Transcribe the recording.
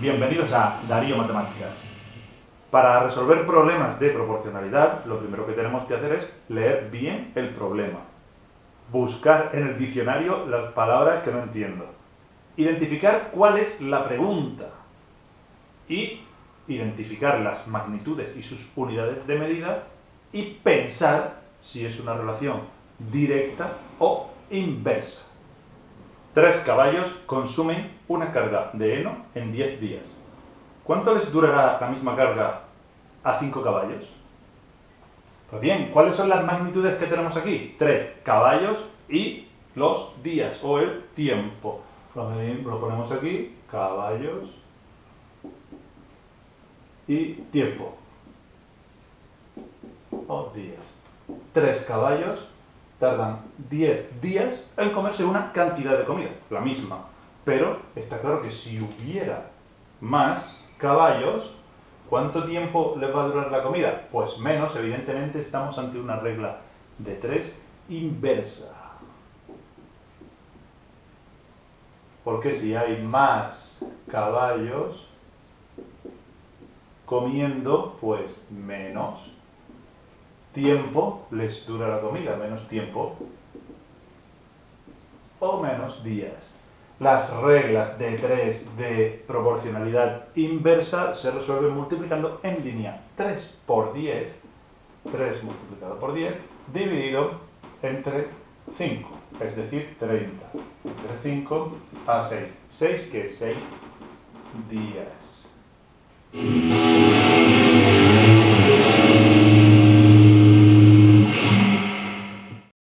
Bienvenidos a Darío Matemáticas. Para resolver problemas de proporcionalidad, lo primero que tenemos que hacer es leer bien el problema. Buscar en el diccionario las palabras que no entiendo. Identificar cuál es la pregunta. Y identificar las magnitudes y sus unidades de medida y pensar si es una relación directa o inversa. 3 caballos consumen una carga de heno en 10 días. ¿Cuánto les durará la misma carga a 5 caballos? Pues bien, ¿cuáles son las magnitudes que tenemos aquí? 3 caballos y los días o el tiempo. Lo ponemos aquí, caballos y tiempo o días. 3 caballos tardan 10 días en comerse una cantidad de comida, la misma. Pero está claro que si hubiera más caballos, ¿cuánto tiempo les va a durar la comida? Pues menos, evidentemente estamos ante una regla de 3 inversa. Porque si hay más caballos comiendo, pues menos tiempo les dura la comida, menos tiempo o menos días. Las reglas de 3 de proporcionalidad inversa se resuelven multiplicando en línea 3 por 10, 3 multiplicado por 10, dividido entre 5, es decir, 30. Entre 5 a 6. 6 que es 6 días.